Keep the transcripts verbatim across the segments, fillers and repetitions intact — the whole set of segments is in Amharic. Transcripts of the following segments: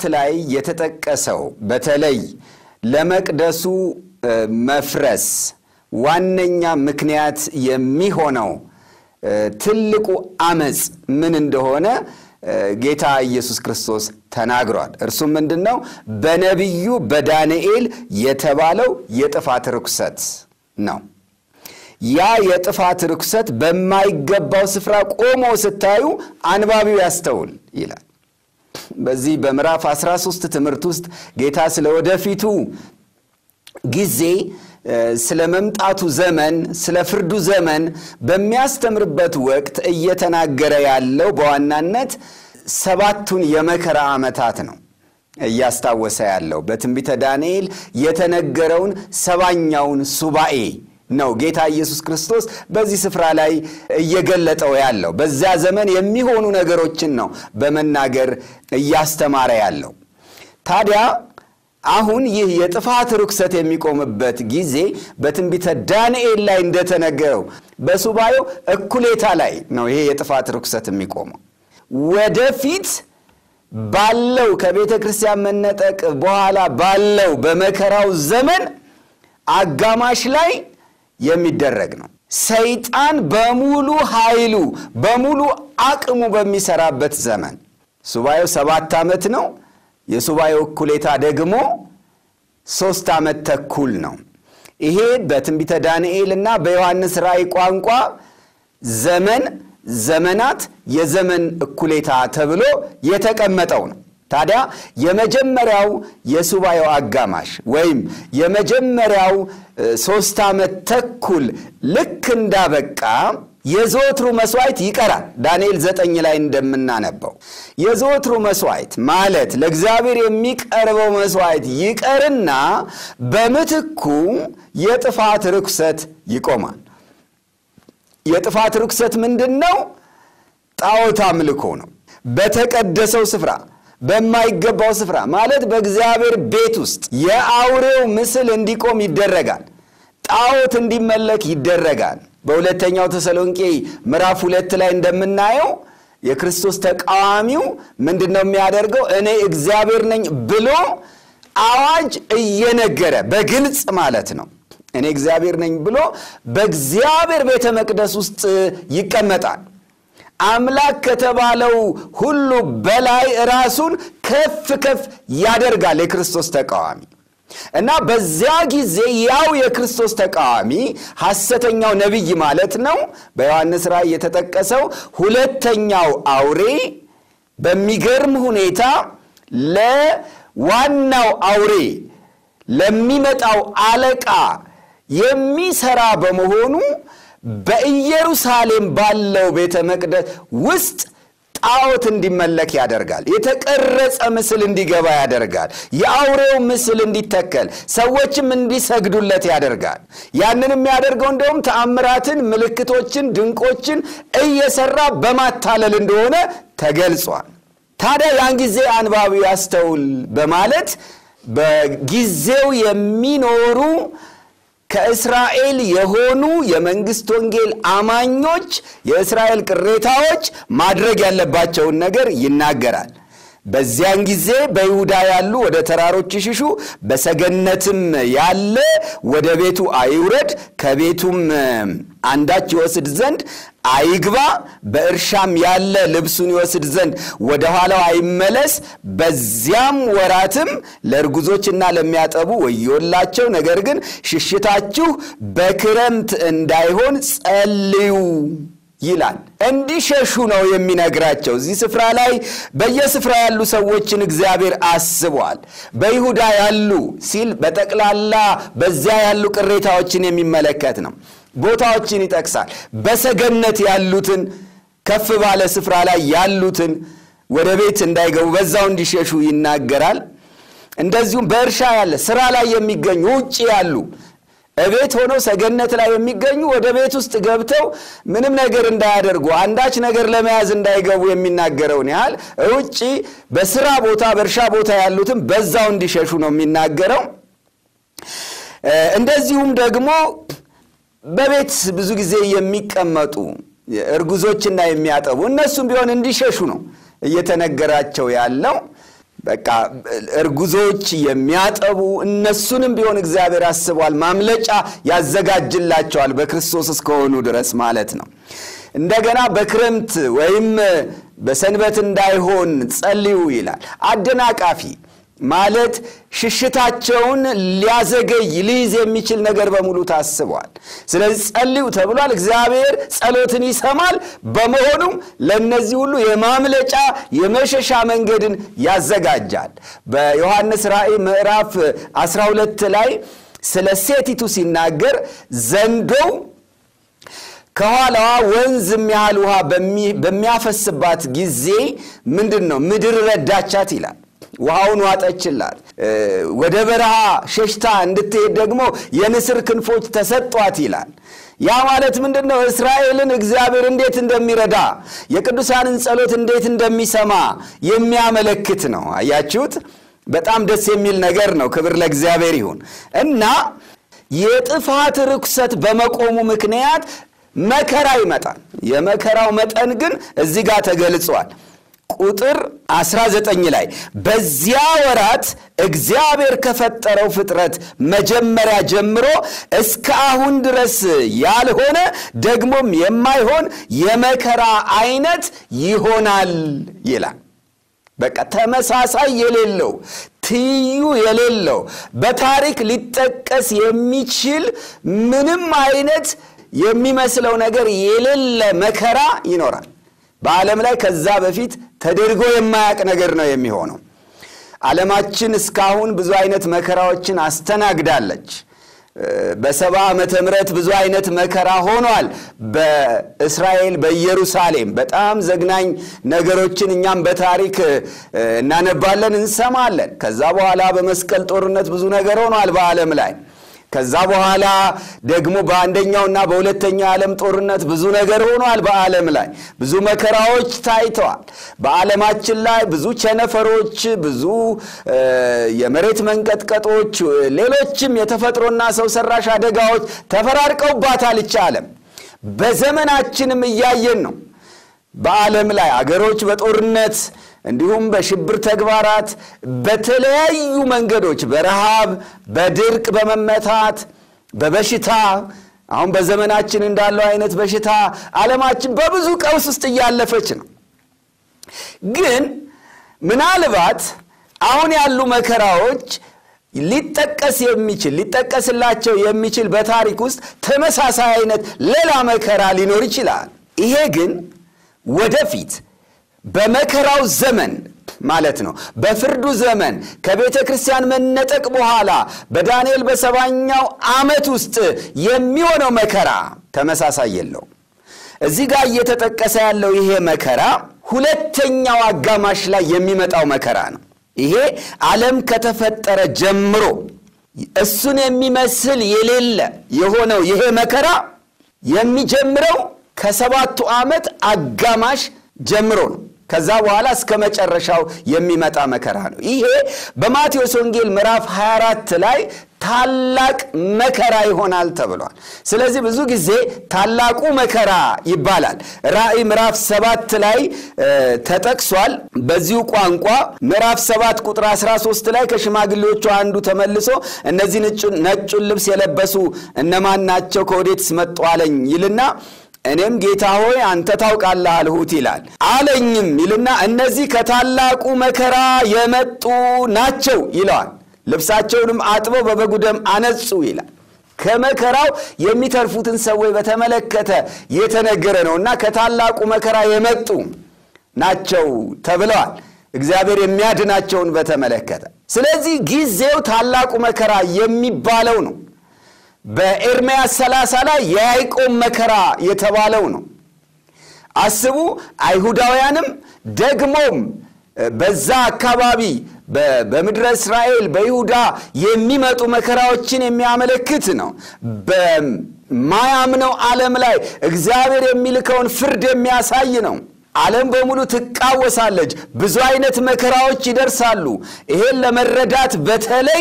ላይ የተጠቀሰው በተለይ ለመቅደሱ መፍረስ ዋነኛ ምክንያት የሚሆነው ትልቁ አመጽ ምን እንደሆነ ጌታ ኢየሱስ ክርስቶስ ተናግሯል። እርሱም ምንድነው? በነብዩ በዳንኤል የተባለው የጥፋት ርኩሰት ነው። ያ የጥፋት ርኩሰት በማይገባው ስፍራ ቆሞ ስታዩ አንባቢው ያስተውል ይላል። በዚህ በምዕራፍ አስራ ሶስት ትምህርት ውስጥ ጌታ ስለ ወደፊቱ ጊዜ ስለ መምጣቱ ዘመን ስለ ፍርዱ ዘመን በሚያስተምርበት ወቅት እየተናገረ ያለው በዋናነት ሰባቱን የመከራ ዓመታት ነው እያስታወሰ ያለው። በትንቢተ ዳንኤል የተነገረውን ሰባኛውን ሱባኤ ነው ጌታ ኢየሱስ ክርስቶስ በዚህ ስፍራ ላይ እየገለጠው ያለው። በዚያ ዘመን የሚሆኑ ነገሮችን ነው በመናገር እያስተማረ ያለው። ታዲያ አሁን ይህ የጥፋት ርኩሰት የሚቆምበት ጊዜ በትንቢተ ዳንኤል ላይ እንደተነገረው በሱባኤው እኩሌታ ላይ ነው ይሄ የጥፋት ርኩሰት የሚቆመው። ወደፊት ባለው ከቤተ ክርስቲያን መነጠቅ በኋላ ባለው በመከራው ዘመን አጋማሽ ላይ የሚደረግ ነው። ሰይጣን በሙሉ ኃይሉ በሙሉ አቅሙ በሚሰራበት ዘመን ሱባኤው ሰባት ዓመት ነው። የሱባኤው እኩሌታ ደግሞ ሶስት ዓመት ተኩል ነው። ይሄ በትንቢተ ዳንኤልና በዮሐንስ ራእይ ቋንቋ ዘመን ዘመናት የዘመን እኩሌታ ተብሎ የተቀመጠው ነው። ታዲያ የመጀመሪያው የሱባኤው አጋማሽ ወይም የመጀመሪያው ሶስት ዓመት ተኩል ልክ እንዳበቃ የዘወትሩ መስዋዕት ይቀራል። ዳንኤል ዘጠኝ ላይ እንደምናነበው የዘወትሩ መስዋዕት ማለት ለእግዚአብሔር የሚቀርበው መስዋዕት ይቀርና በምትኩ የጥፋት ርኩሰት ይቆማል። የጥፋት ርኩሰት ምንድነው? ጣዖት አምልኮ ነው። በተቀደሰው ስፍራ በማይገባው ስፍራ ማለት በእግዚአብሔር ቤት ውስጥ የአውሬው ምስል እንዲቆም ይደረጋል። ጣዖት እንዲመለክ ይደረጋል። በሁለተኛው ተሰሎንቄ ምዕራፍ ሁለት ላይ እንደምናየው የክርስቶስ ተቃዋሚው ምንድነው የሚያደርገው? እኔ እግዚአብሔር ነኝ ብሎ አዋጅ እየነገረ በግልጽ ማለት ነው እኔ እግዚአብሔር ነኝ ብሎ በእግዚአብሔር ቤተ መቅደስ ውስጥ ይቀመጣል። አምላክ ከተባለው ሁሉ በላይ ራሱን ከፍ ከፍ ያደርጋል የክርስቶስ ተቃዋሚ። እና በዚያ ጊዜ ያው የክርስቶስ ተቃዋሚ ሐሰተኛው ነብይ ማለት ነው በዮሐንስ ራእይ የተጠቀሰው ሁለተኛው አውሬ በሚገርም ሁኔታ ለዋናው አውሬ ለሚመጣው አለቃ የሚሰራ በመሆኑ በኢየሩሳሌም ባለው ቤተ መቅደስ ውስጥ ጣዖት እንዲመለክ ያደርጋል። የተቀረጸ ምስል እንዲገባ ያደርጋል። የአውሬው ምስል እንዲተከል ሰዎችም እንዲሰግዱለት ያደርጋል። ያንንም ያደርገው እንደውም ተአምራትን ምልክቶችን ድንቆችን እየሰራ በማታለል እንደሆነ ተገልጿል። ታዲያ ያን ጊዜ አንባቢው ያስተውል በማለት በጊዜው የሚኖሩ ከእስራኤል የሆኑ የመንግስት ወንጌል አማኞች የእስራኤል ቅሬታዎች ማድረግ ያለባቸውን ነገር ይናገራል። በዚያን ጊዜ በይሁዳ ያሉ ወደ ተራሮች ይሽሹ፣ በሰገነትም ያለ ወደ ቤቱ አይውረድ፣ ከቤቱም አንዳች ይወስድ ዘንድ አይግባ፣ በእርሻም ያለ ልብሱን ይወስድ ዘንድ ወደ ኋላው አይመለስ። በዚያም ወራትም ለርጉዞችና ለሚያጠቡ ወዮላቸው። ነገር ግን ሽሽታችሁ በክረምት እንዳይሆን ጸልዩ ይላል። እንዲሸሹ ነው የሚነግራቸው። እዚህ ስፍራ ላይ በየስፍራ ያሉ ሰዎችን እግዚአብሔር አስቧል። በይሁዳ ያሉ ሲል በጠቅላላ በዚያ ያሉ ቅሬታዎችን የሚመለከት ነው። ቦታዎችን ይጠቅሳል። በሰገነት ያሉትን ከፍ ባለ ስፍራ ላይ ያሉትን ወደ ቤት እንዳይገቡ በዛው እንዲሸሹ ይናገራል። እንደዚሁም በእርሻ ያለ ስራ ላይ የሚገኙ ውጪ ያሉ እቤት ሆነው ሰገነት ላይ የሚገኙ ወደ ቤት ውስጥ ገብተው ምንም ነገር እንዳያደርጉ አንዳች ነገር ለመያዝ እንዳይገቡ የሚናገረውን ያህል ውጪ በስራ ቦታ በእርሻ ቦታ ያሉትን በዛው እንዲሸሹ ነው የሚናገረው። እንደዚሁም ደግሞ በቤት ብዙ ጊዜ የሚቀመጡ እርጉዞችና የሚያጠቡ እነሱም ቢሆን እንዲሸሹ ነው እየተነገራቸው ያለው። በቃ እርጉዞች የሚያጠቡ እነሱንም ቢሆን እግዚአብሔር አስቧል ማምለጫ ያዘጋጅላቸዋል በክርስቶስ እስከሆኑ ድረስ ማለት ነው እንደገና በክረምት ወይም በሰንበት እንዳይሆን ጸልዩ ይላል አደናቃፊ ማለት ሽሽታቸውን ሊያዘገይ ሊይዝ የሚችል ነገር በሙሉ ታስቧል ስለዚህ ጸልዩ ተብሏል እግዚአብሔር ጸሎትን ይሰማል በመሆኑም ለነዚህ ሁሉ የማምለጫ የመሸሻ መንገድን ያዘጋጃል በዮሐንስ ራእይ ምዕራፍ አስራ ሁለት ላይ ስለ ሴቲቱ ሲናገር ዘንዶው ከኋላዋ ወንዝ የሚያህል ውሃ በሚያፈስባት ጊዜ ምንድነው ምድር ረዳቻት ይላል ውሃውን ዋጠችላት ወደ በረሃ ሸሽታ እንድትሄድ ደግሞ የንስር ክንፎች ተሰጧት ይላል ያ ማለት ምንድነው እስራኤልን እግዚአብሔር እንዴት እንደሚረዳ የቅዱሳንን ጸሎት እንዴት እንደሚሰማ የሚያመለክት ነው አያችሁት በጣም ደስ የሚል ነገር ነው ክብር ለእግዚአብሔር ይሁን እና የጥፋት ርኩሰት በመቆሙ ምክንያት መከራ ይመጣል የመከራው መጠን ግን እዚህ ጋር ተገልጿል ቁጥር አስራ ዘጠኝ ላይ በዚያ ወራት እግዚአብሔር ከፈጠረው ፍጥረት መጀመሪያ ጀምሮ እስከ አሁን ድረስ ያልሆነ ደግሞም የማይሆን የመከራ አይነት ይሆናል ይላል በቃ ተመሳሳይ የሌለው ትዩ የሌለው በታሪክ ሊጠቀስ የሚችል ምንም አይነት የሚመስለው ነገር የሌለ መከራ ይኖራል በዓለም ላይ ከዛ በፊት ተደርጎ የማያቅ ነገር ነው የሚሆነው ዓለማችን እስካሁን ብዙ አይነት መከራዎችን አስተናግዳለች በሰባ ዓመተ ምህረት ብዙ አይነት መከራ ሆኗል በእስራኤል በኢየሩሳሌም በጣም ዘግናኝ ነገሮችን እኛም በታሪክ እናነባለን እንሰማለን ከዛ በኋላ በመስቀል ጦርነት ብዙ ነገር ሆኗል በዓለም ላይ ከዛ በኋላ ደግሞ በአንደኛውና በሁለተኛው ዓለም ጦርነት ብዙ ነገር ሆኗል በዓለም ላይ ብዙ መከራዎች ታይተዋል በዓለማችን ላይ ብዙ ቸነፈሮች ብዙ የመሬት መንቀጥቀጦች ሌሎችም የተፈጥሮና ሰው ሰራሽ አደጋዎች ተፈራርቀውባታል ይቻለም በዘመናችንም እያየን ነው በዓለም ላይ አገሮች በጦርነት እንዲሁም በሽብር ተግባራት በተለያዩ መንገዶች በረሃብ በድርቅ በመመታት በበሽታ አሁን በዘመናችን እንዳለው አይነት በሽታ ዓለማችን በብዙ ቀውስ ውስጥ ያለፈች ነው ግን ምናልባት አሁን ያሉ መከራዎች ሊጠቀስ የሚችል ሊጠቀስላቸው የሚችል በታሪክ ውስጥ ተመሳሳይ አይነት ሌላ መከራ ሊኖር ይችላል ይሄ ግን ወደፊት በመከራው ዘመን ማለት ነው በፍርዱ ዘመን ከቤተ ክርስቲያን መነጠቅ በኋላ በዳንኤል በሰባኛው ዓመት ውስጥ የሚሆነው መከራ ተመሳሳይ የለው እዚህ ጋር እየተጠቀሰ ያለው ይሄ መከራ ሁለተኛው አጋማሽ ላይ የሚመጣው መከራ ነው ይሄ ዓለም ከተፈጠረ ጀምሮ እሱን የሚመስል የሌለ የሆነው ይሄ መከራ የሚጀምረው ከሰባቱ ዓመት አጋማሽ ጀምሮ ነው ከዛ በኋላ እስከ መጨረሻው የሚመጣ መከራ ነው ይሄ በማቴዎስ ወንጌል ምዕራፍ ሃያ አራት ላይ ታላቅ መከራ ይሆናል ተብሏል ስለዚህ ብዙ ጊዜ ታላቁ መከራ ይባላል ራእይ ምዕራፍ ሰባት ላይ ተጠቅሷል በዚሁ ቋንቋ ምዕራፍ ሰባት ቁጥር አስራ ሶስት ላይ ከሽማግሌዎቹ አንዱ ተመልሶ እነዚህ ነጩን ልብስ የለበሱ እነማን ናቸው ከወዴትስ መጡ አለኝ ይልና እኔም ጌታ ሆይ አንተ ታውቃለህ አልሁት ይላል አለኝም ይልና እነዚህ ከታላቁ መከራ የመጡ ናቸው ይላል ልብሳቸውንም አጥበው በበጉ ደም አነጹ ይላል ከመከራው የሚተርፉትን ሰዎች በተመለከተ የተነገረ ነውና ከታላቁ መከራ የመጡ ናቸው ተብለዋል እግዚአብሔር የሚያድናቸውን በተመለከተ ስለዚህ ጊዜው ታላቁ መከራ የሚባለው ነው በኤርምያስ ሰላሳ ላይ የያዕቆብ መከራ የተባለው ነው አስቡ አይሁዳውያንም ደግሞም በዛ አካባቢ በምድረ እስራኤል በይሁዳ የሚመጡ መከራዎችን የሚያመለክት ነው በማያምነው ዓለም ላይ እግዚአብሔር የሚልከውን ፍርድ የሚያሳይ ነው ዓለም በሙሉ ትቃወሳለች ብዙ አይነት መከራዎች ይደርሳሉ ይሄን ለመረዳት በተለይ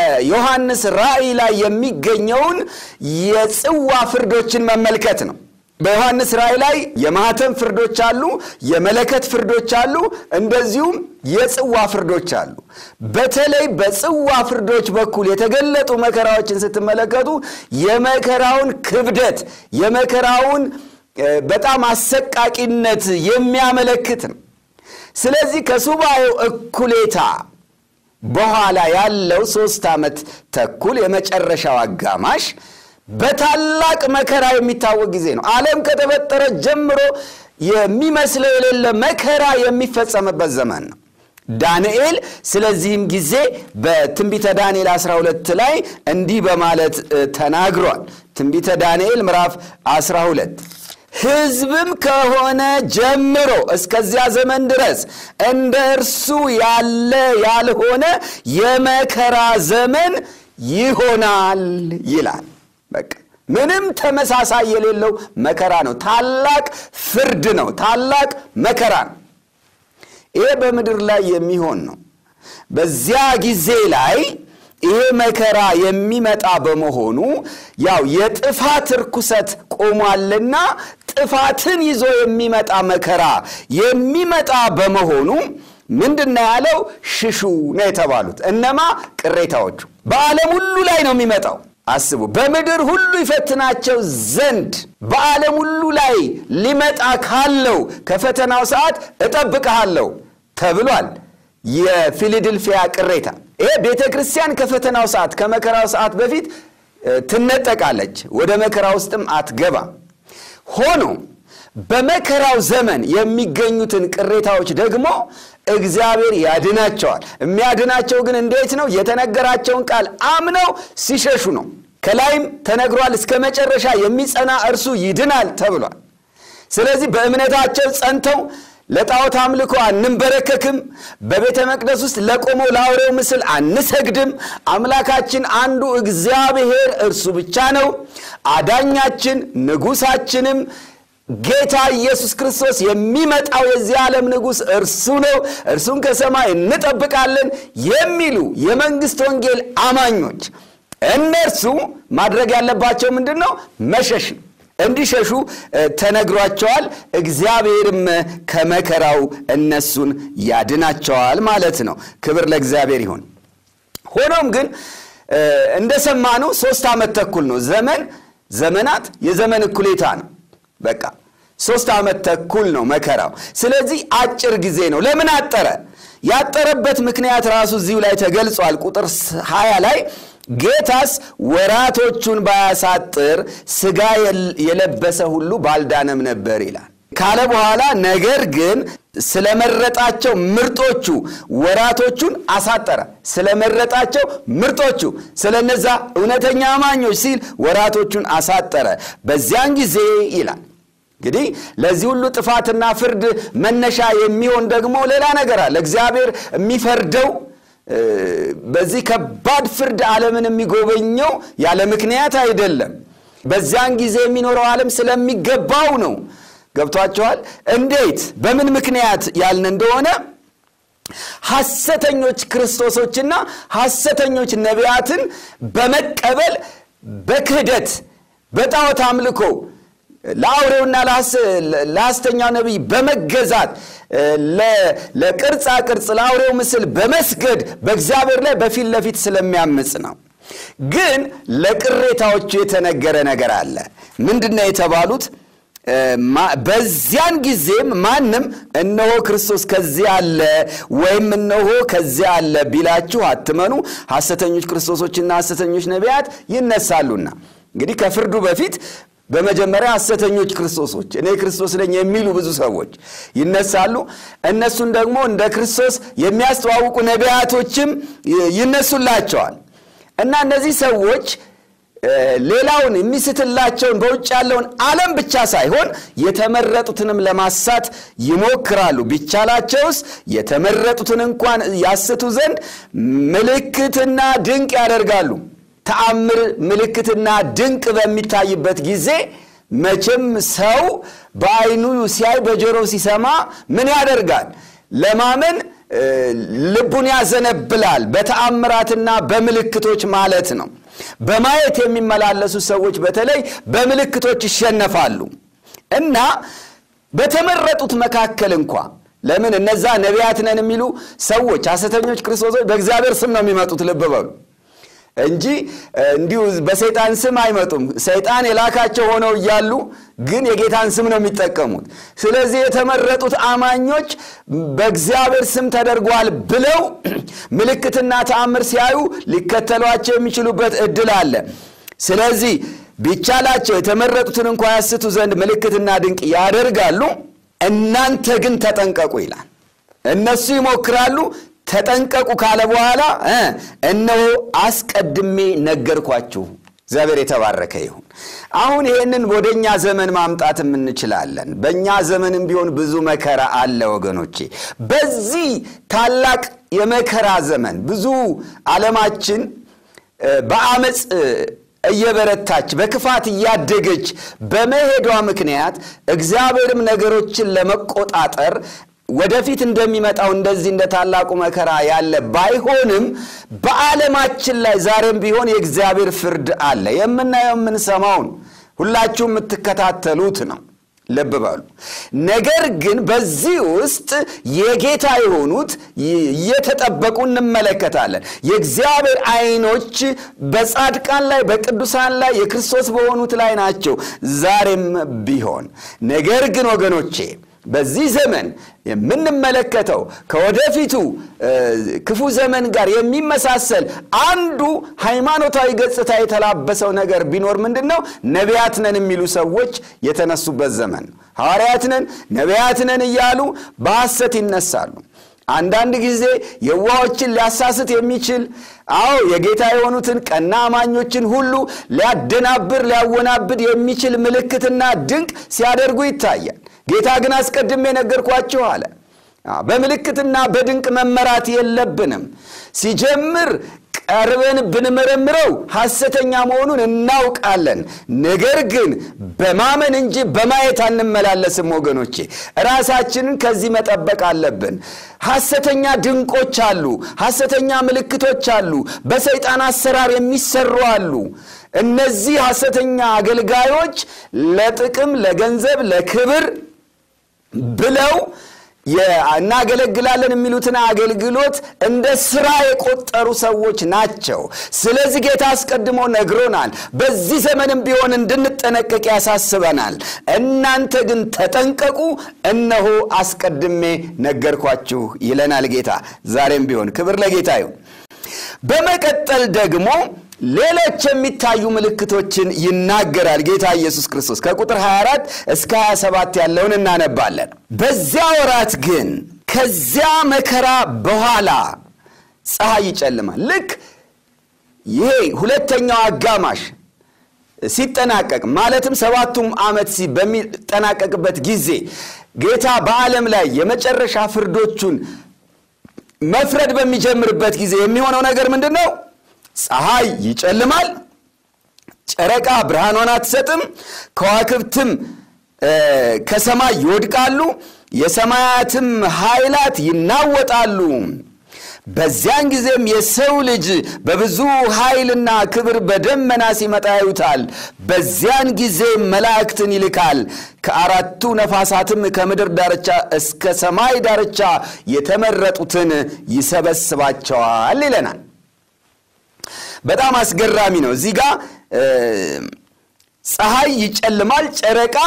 በዮሐንስ ራእይ ላይ የሚገኘውን የጽዋ ፍርዶችን መመልከት ነው በዮሐንስ ራእይ ላይ የማህተም ፍርዶች አሉ፣ የመለከት ፍርዶች አሉ፣ እንደዚሁም የጽዋ ፍርዶች አሉ። በተለይ በጽዋ ፍርዶች በኩል የተገለጡ መከራዎችን ስትመለከቱ የመከራውን ክብደት የመከራውን በጣም አሰቃቂነት የሚያመለክት ነው። ስለዚህ ከሱባኤው እኩሌታ በኋላ ያለው ሶስት ዓመት ተኩል የመጨረሻው አጋማሽ በታላቅ መከራ የሚታወቅ ጊዜ ነው። ዓለም ከተፈጠረ ጀምሮ የሚመስለው የሌለ መከራ የሚፈጸምበት ዘመን ነው። ዳንኤል ስለዚህም ጊዜ በትንቢተ ዳንኤል አስራ ሁለት ላይ እንዲህ በማለት ተናግሯል። ትንቢተ ዳንኤል ምዕራፍ አስራ ሁለት ሕዝብም ከሆነ ጀምሮ እስከዚያ ዘመን ድረስ እንደ እርሱ ያለ ያልሆነ የመከራ ዘመን ይሆናል ይላል። በቃ ምንም ተመሳሳይ የሌለው መከራ ነው። ታላቅ ፍርድ ነው። ታላቅ መከራ ነው። ይሄ በምድር ላይ የሚሆን ነው። በዚያ ጊዜ ላይ ይሄ መከራ የሚመጣ በመሆኑ ያው የጥፋት ርኩሰት ቆሟልና ጥፋትን ይዞ የሚመጣ መከራ የሚመጣ በመሆኑ ምንድነው ያለው? ሽሹ ነው የተባሉት። እነማ? ቅሬታዎቹ። በዓለም ሁሉ ላይ ነው የሚመጣው። አስቡ። በምድር ሁሉ ይፈትናቸው ዘንድ በዓለም ሁሉ ላይ ሊመጣ ካለው ከፈተናው ሰዓት እጠብቅሃለሁ ተብሏል። የፊላዴልፊያ ቅሬታ። ይሄ ቤተክርስቲያን ከፈተናው ሰዓት ከመከራው ሰዓት በፊት ትነጠቃለች፣ ወደ መከራ ውስጥም አትገባ። ሆኖ በመከራው ዘመን የሚገኙትን ቅሬታዎች ደግሞ እግዚአብሔር ያድናቸዋል። የሚያድናቸው ግን እንዴት ነው? የተነገራቸውን ቃል አምነው ሲሸሹ ነው። ከላይም ተነግሯል፣ እስከ መጨረሻ የሚጸና እርሱ ይድናል ተብሏል። ስለዚህ በእምነታቸው ጸንተው ለጣዖት አምልኮ አንንበረከክም፣ በቤተ መቅደስ ውስጥ ለቆመው ለአውሬው ምስል አንሰግድም፣ አምላካችን አንዱ እግዚአብሔር እርሱ ብቻ ነው፣ አዳኛችን ንጉሳችንም ጌታ ኢየሱስ ክርስቶስ የሚመጣው የዚህ ዓለም ንጉስ እርሱ ነው፣ እርሱን ከሰማይ እንጠብቃለን የሚሉ የመንግስት ወንጌል አማኞች እነርሱ ማድረግ ያለባቸው ምንድነው? መሸሽ። እንዲሸሹ ተነግሯቸዋል። እግዚአብሔርም ከመከራው እነሱን ያድናቸዋል ማለት ነው። ክብር ለእግዚአብሔር ይሁን። ሆኖም ግን እንደሰማነው ሶስት ዓመት ተኩል ነው። ዘመን ዘመናት የዘመን እኩሌታ ነው። በቃ ሶስት ዓመት ተኩል ነው መከራው። ስለዚህ አጭር ጊዜ ነው። ለምን አጠረ? ያጠረበት ምክንያት ራሱ እዚሁ ላይ ተገልጿል። ቁጥር ሃያ ላይ ጌታስ ወራቶቹን ባያሳጥር ሥጋ የለበሰ ሁሉ ባልዳነም ነበር ይላል ካለ በኋላ ነገር ግን ስለመረጣቸው ምርጦቹ ወራቶቹን አሳጠረ። ስለመረጣቸው ምርጦቹ ስለነዛ እውነተኛ አማኞች ሲል ወራቶቹን አሳጠረ። በዚያን ጊዜ ይላል። እንግዲህ ለዚህ ሁሉ ጥፋትና ፍርድ መነሻ የሚሆን ደግሞ ሌላ ነገር አለ። እግዚአብሔር የሚፈርደው በዚህ ከባድ ፍርድ ዓለምን የሚጎበኘው ያለ ምክንያት አይደለም። በዚያን ጊዜ የሚኖረው ዓለም ስለሚገባው ነው። ገብቷቸዋል? እንዴት? በምን ምክንያት ያልን እንደሆነ ሐሰተኞች ክርስቶሶችና ሐሰተኞች ነቢያትን በመቀበል በክህደት በጣዖት አምልኮ ለአውሬውና ለሐሰተኛው ነቢይ በመገዛት ለቅርጻ ቅርጽ ለአውሬው ምስል በመስገድ በእግዚአብሔር ላይ በፊት ለፊት ስለሚያምጽ ነው። ግን ለቅሬታዎቹ የተነገረ ነገር አለ። ምንድነው የተባሉት? በዚያን ጊዜም ማንም እነሆ ክርስቶስ ከዚህ አለ ወይም እነሆ ከዚህ አለ ቢላችሁ አትመኑ፣ ሐሰተኞች ክርስቶሶችና ሐሰተኞች ነቢያት ይነሳሉና። እንግዲህ ከፍርዱ በፊት በመጀመሪያ ሐሰተኞች ክርስቶሶች እኔ ክርስቶስ ነኝ የሚሉ ብዙ ሰዎች ይነሳሉ። እነሱን ደግሞ እንደ ክርስቶስ የሚያስተዋውቁ ነቢያቶችም ይነሱላቸዋል። እና እነዚህ ሰዎች ሌላውን የሚስትላቸውን በውጭ ያለውን ዓለም ብቻ ሳይሆን የተመረጡትንም ለማሳት ይሞክራሉ። ቢቻላቸውስ የተመረጡትን እንኳን ያስቱ ዘንድ ምልክትና ድንቅ ያደርጋሉ። ተአምር ምልክትና ድንቅ በሚታይበት ጊዜ መቼም ሰው በአይኑ ሲያይ በጆሮው ሲሰማ ምን ያደርጋል? ለማመን ልቡን ያዘነብላል። በተአምራትና በምልክቶች ማለት ነው። በማየት የሚመላለሱ ሰዎች በተለይ በምልክቶች ይሸነፋሉ። እና በተመረጡት መካከል እንኳን ለምን እነዛ ነቢያት ነን የሚሉ ሰዎች ሐሰተኞች ክርስቶሶች በእግዚአብሔር ስም ነው የሚመጡት ልብ በሉ እንጂ እንዲሁ በሰይጣን ስም አይመጡም ሰይጣን የላካቸው ሆነው ይያሉ ግን የጌታን ስም ነው የሚጠቀሙት ስለዚህ የተመረጡት አማኞች በእግዚአብሔር ስም ተደርጓል ብለው ምልክትና ተአምር ሲያዩ ሊከተሏቸው የሚችሉበት እድል አለ ስለዚህ ቢቻላቸው የተመረጡትን እንኳን ያስቱ ዘንድ ምልክትና ድንቅ ያደርጋሉ እናንተ ግን ተጠንቀቁ ይላል እነሱ ይሞክራሉ ተጠንቀቁ ካለ በኋላ እነሆ አስቀድሜ ነገርኳችሁ እግዚአብሔር የተባረከ ይሁን አሁን ይሄንን ወደኛ ዘመን ማምጣት እንችላለን በእኛ ዘመንም ቢሆን ብዙ መከራ አለ ወገኖቼ በዚህ ታላቅ የመከራ ዘመን ብዙ ዓለማችን በአመጽ እየበረታች በክፋት ያደገች በመሄዷ ምክንያት እግዚአብሔርም ነገሮችን ለመቆጣጠር ወደፊት እንደሚመጣው እንደዚህ እንደ ታላቁ መከራ ያለ ባይሆንም በዓለማችን ላይ ዛሬም ቢሆን የእግዚአብሔር ፍርድ አለ የምናየው ምን ሰማው ሁላችሁም የምትከታተሉት ነው ልብ በሉ ነገር ግን በዚህ ውስጥ የጌታ የሆኑት እየተጠበቁ እንመለከታለን የእግዚአብሔር አይኖች በጻድቃን ላይ በቅዱሳን ላይ የክርስቶስ በሆኑት ላይ ናቸው ዛሬም ቢሆን ነገር ግን ወገኖቼ በዚህ ዘመን የምንመለከተው ከወደፊቱ ክፉ ዘመን ጋር የሚመሳሰል አንዱ ሃይማኖታዊ ገጽታ የተላበሰው ነገር ቢኖር ምንድነው ነቢያት ነን የሚሉ ሰዎች የተነሱበት ዘመን ሐዋርያት ነን ነቢያት ነን እያሉ በሐሰት ይነሳሉ አንዳንድ ጊዜ የዋሆችን ሊያሳስት የሚችል አዎ የጌታ የሆኑትን ቀና አማኞችን ሁሉ ሊያደናብር ሊያወናብድ የሚችል ምልክትና ድንቅ ሲያደርጉ ይታያል ጌታ ግን አስቀድሜ ነገርኳችሁ አለ በምልክትና በድንቅ መመራት የለብንም ሲጀምር ቀርበን ብንመረምረው ሐሰተኛ መሆኑን እናውቃለን ነገር ግን በማመን እንጂ በማየት አንመላለስም ወገኖቼ ራሳችንን ከዚህ መጠበቅ አለብን ሐሰተኛ ድንቆች አሉ ሐሰተኛ ምልክቶች አሉ በሰይጣን አሰራር የሚሰሩ አሉ እነዚህ ሐሰተኛ አገልጋዮች ለጥቅም ለገንዘብ ለክብር ብለው ያናገለግላለን የሚሉትን አገልግሎት እንደ ስራ የቆጠሩ ሰዎች ናቸው ስለዚህ ጌታ አስቀድሞ ነግሮናል በዚህ ዘመንም ቢሆን እንድንጠነቀቅ ያሳስበናል እናንተ ግን ተጠንቀቁ እነሆ አስቀድሜ ነገርኳችሁ ይለናል ጌታ ዛሬም ቢሆን ክብር ለጌታ ይሁን በመቀጠል ደግሞ ሌሎች የሚታዩ ምልክቶችን ይናገራል ጌታ ኢየሱስ ክርስቶስ ከቁጥር ሃያ አራት እስከ ሃያ ሰባት ያለውን እናነባለን በዚያ ወራት ግን ከዚያ መከራ በኋላ ፀሐይ ይጨልማል ልክ ይሄ ሁለተኛው አጋማሽ ሲጠናቀቅ ማለትም ሰባቱም ዓመት በሚጠናቀቅበት ጊዜ ጌታ በዓለም ላይ የመጨረሻ ፍርዶቹን መፍረድ በሚጀምርበት ጊዜ የሚሆነው ነገር ምንድነው ፀሐይ ይጨልማል ጨረቃ ብርሃኗን አትሰጥም ከዋክብትም ከሰማይ ይወድቃሉ የሰማያትም ኃይላት ይናወጣሉ በዚያን ጊዜም የሰው ልጅ በብዙ ኃይልና ክብር በደመና ሲመጣ ያዩታል በዚያን ጊዜ መላእክትን ይልካል ከአራቱ ነፋሳትም ከምድር ዳርቻ እስከ ሰማይ ዳርቻ የተመረጡትን ይሰበስባቸዋል ይለናል በጣም አስገራሚ ነው እዚህ ጋር ፀሐይ ይጨልማል ጨረቃ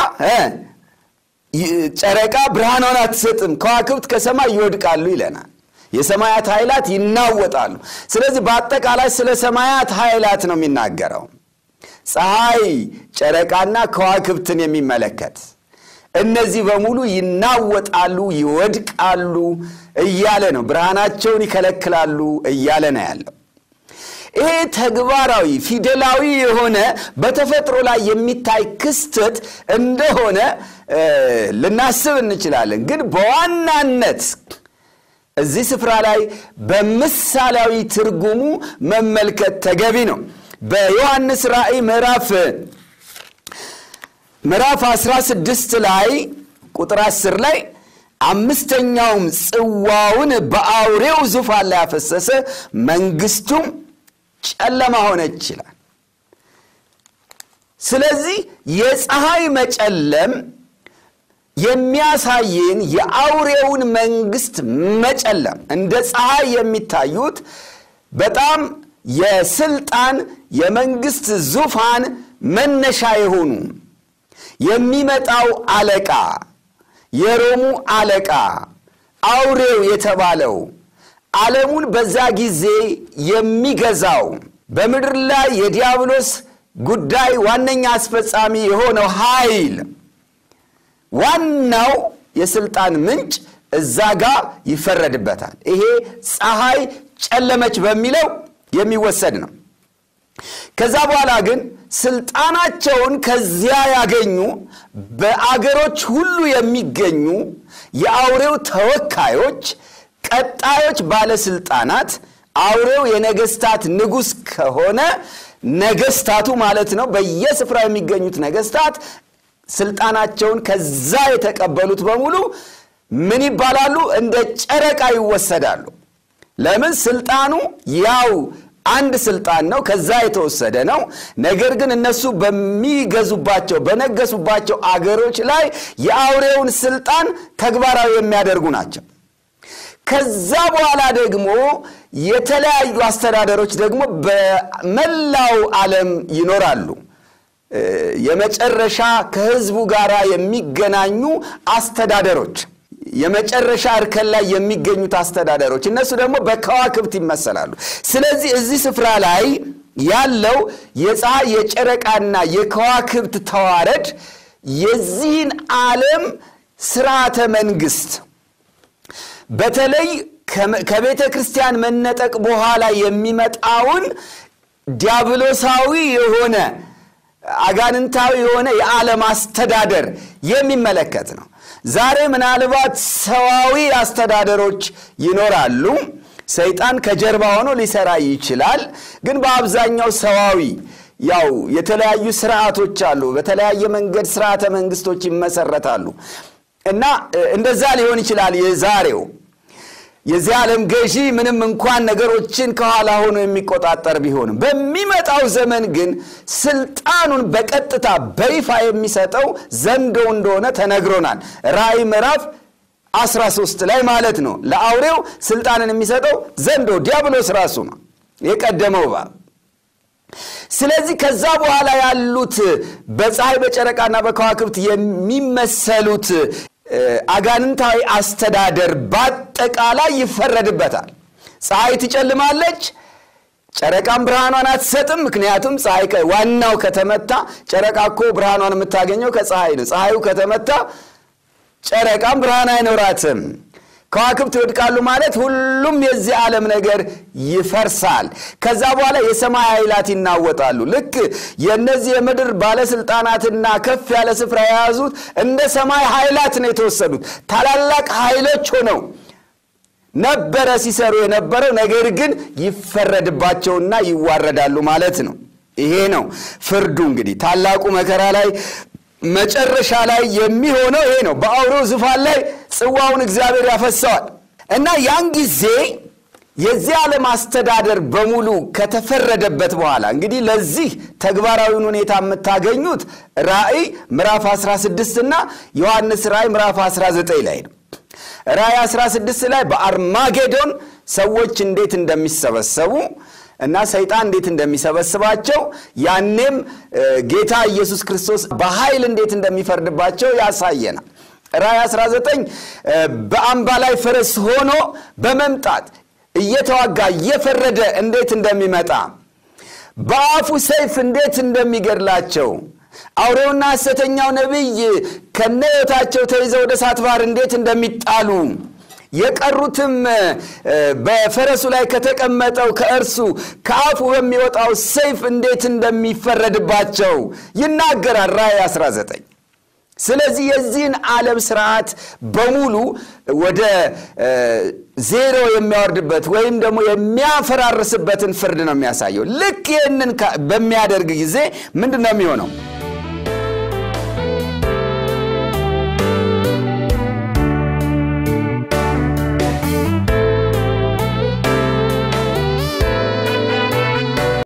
ጨረቃ ብርሃኗን አትሰጥም ከዋክብት ከሰማይ ይወድቃሉ ይለናል የሰማያት ኃይላት ይናወጣሉ ስለዚህ በአጠቃላይ ስለ ሰማያት ኃይላት ነው የሚናገረው ፀሐይ ጨረቃና ከዋክብትን የሚመለከት እነዚህ በሙሉ ይናወጣሉ ይወድቃሉ እያለ ነው ብርሃናቸውን ይከለክላሉ እያለ ነው ያለው ይሄ ተግባራዊ ፊደላዊ የሆነ በተፈጥሮ ላይ የሚታይ ክስተት እንደሆነ ልናስብ እንችላለን ግን በዋናነት እዚህ ስፍራ ላይ በምሳሌያዊ ትርጉሙ መመልከት ተገቢ ነው በዮሐንስ ራእይ ምዕራፍ ምዕራፍ አስራ ስድስት ላይ ቁጥር አስር ላይ አምስተኛውም ጽዋውን በአውሬው ዙፋን ላይ አፈሰሰ መንግስቱም ጨለማ ሆነች ይላል ስለዚህ የፀሐይ መጨለም የሚያሳየን የአውሬውን መንግስት መጨለም እንደ ፀሐይ የሚታዩት በጣም የስልጣን የመንግስት ዙፋን መነሻ የሆኑ የሚመጣው አለቃ የሮሙ አለቃ አውሬው የተባለው ዓለሙን በዛ ጊዜ የሚገዛው በምድር ላይ የዲያብሎስ ጉዳይ ዋነኛ አስፈጻሚ የሆነው ኃይል ዋናው የስልጣን ምንጭ እዛ ጋር ይፈረድበታል። ይሄ ፀሐይ ጨለመች በሚለው የሚወሰድ ነው። ከዛ በኋላ ግን ስልጣናቸውን ከዚያ ያገኙ በአገሮች ሁሉ የሚገኙ የአውሬው ተወካዮች ቀጣዮች ባለስልጣናት አውሬው የነገስታት ንጉስ ከሆነ ነገስታቱ ማለት ነው በየስፍራው የሚገኙት ነገስታት ስልጣናቸውን ከዛ የተቀበሉት በሙሉ ምን ይባላሉ? እንደ ጨረቃ ይወሰዳሉ። ለምን? ስልጣኑ ያው አንድ ስልጣን ነው፣ ከዛ የተወሰደ ነው። ነገር ግን እነሱ በሚገዙባቸው በነገሱባቸው አገሮች ላይ የአውሬውን ስልጣን ተግባራዊ የሚያደርጉ ናቸው። ከዛ በኋላ ደግሞ የተለያዩ አስተዳደሮች ደግሞ በመላው ዓለም ይኖራሉ። የመጨረሻ ከህዝቡ ጋር የሚገናኙ አስተዳደሮች የመጨረሻ እርከን ላይ የሚገኙት አስተዳደሮች እነሱ ደግሞ በከዋክብት ይመሰላሉ። ስለዚህ እዚህ ስፍራ ላይ ያለው የፀሐይ የጨረቃና የከዋክብት ተዋረድ የዚህን ዓለም ስርዓተ መንግስት በተለይ ከቤተ ክርስቲያን መነጠቅ በኋላ የሚመጣውን ዲያብሎሳዊ የሆነ አጋንንታዊ የሆነ የዓለም አስተዳደር የሚመለከት ነው። ዛሬ ምናልባት ሰዋዊ አስተዳደሮች ይኖራሉ። ሰይጣን ከጀርባ ሆኖ ሊሰራ ይችላል። ግን በአብዛኛው ሰዋዊ ያው የተለያዩ ስርዓቶች አሉ። በተለያየ መንገድ ስርዓተ መንግስቶች ይመሰረታሉ እና እንደዛ ሊሆን ይችላል የዛሬው የዚህ ዓለም ገዢ ምንም እንኳን ነገሮችን ከኋላ ሆኖ የሚቆጣጠር ቢሆንም በሚመጣው ዘመን ግን ስልጣኑን በቀጥታ በይፋ የሚሰጠው ዘንዶ እንደሆነ ተነግሮናል። ራእይ ምዕራፍ አስራ ሶስት ላይ ማለት ነው። ለአውሬው ስልጣንን የሚሰጠው ዘንዶ ዲያብሎስ ራሱ ነው የቀደመው እባብ። ስለዚህ ከዛ በኋላ ያሉት በፀሐይ በጨረቃና በከዋክብት የሚመሰሉት አጋንንታዊ አስተዳደር በአጠቃላይ ይፈረድበታል። ፀሐይ ትጨልማለች፣ ጨረቃም ብርሃኗን አትሰጥም። ምክንያቱም ፀሐይ ዋናው ከተመታ ጨረቃኮ ብርሃኗን የምታገኘው ከፀሐይ ነው። ፀሐዩ ከተመታ ጨረቃም ብርሃን አይኖራትም። ከዋክብት ይወድቃሉ ማለት ሁሉም የዚህ ዓለም ነገር ይፈርሳል። ከዛ በኋላ የሰማይ ኃይላት ይናወጣሉ። ልክ የነዚህ የምድር ባለስልጣናትና ከፍ ያለ ስፍራ የያዙት እንደ ሰማይ ኃይላት ነው የተወሰዱት። ታላላቅ ኃይሎች ሆነው ነበረ ሲሰሩ የነበረው፣ ነገር ግን ይፈረድባቸውና ይዋረዳሉ ማለት ነው። ይሄ ነው ፍርዱ። እንግዲህ ታላቁ መከራ ላይ መጨረሻ ላይ የሚሆነው ይሄ ነው። በአውሬው ዙፋን ላይ ጽዋውን እግዚአብሔር ያፈሰዋል እና ያን ጊዜ የዚህ ዓለም አስተዳደር በሙሉ ከተፈረደበት በኋላ እንግዲህ ለዚህ ተግባራዊውን ሁኔታ የምታገኙት ራእይ ምዕራፍ አስራ ስድስት እና ዮሐንስ ራእይ ምዕራፍ አስራ ዘጠኝ ላይ ነው። ራእይ አስራ ስድስት ላይ በአርማጌዶን ሰዎች እንዴት እንደሚሰበሰቡ እና ሰይጣን እንዴት እንደሚሰበስባቸው ያኔም ጌታ ኢየሱስ ክርስቶስ በኃይል እንዴት እንደሚፈርድባቸው ያሳየናል። ራእይ አስራ ዘጠኝ በአምባ ላይ ፈረስ ሆኖ በመምጣት እየተዋጋ እየፈረደ እንዴት እንደሚመጣ በአፉ ሰይፍ እንዴት እንደሚገድላቸው አውሬውና ሐሰተኛው ነብይ ከነዮታቸው ተይዘው ወደ እሳት ባህር እንዴት እንደሚጣሉ የቀሩትም በፈረሱ ላይ ከተቀመጠው ከእርሱ ከአፉ በሚወጣው ሰይፍ እንዴት እንደሚፈረድባቸው ይናገራል ራእይ አስራ ዘጠኝ። ስለዚህ የዚህን ዓለም ስርዓት በሙሉ ወደ ዜሮ የሚያወርድበት ወይም ደግሞ የሚያፈራርስበትን ፍርድ ነው የሚያሳየው። ልክ ይህንን በሚያደርግ ጊዜ ምንድነው የሚሆነው?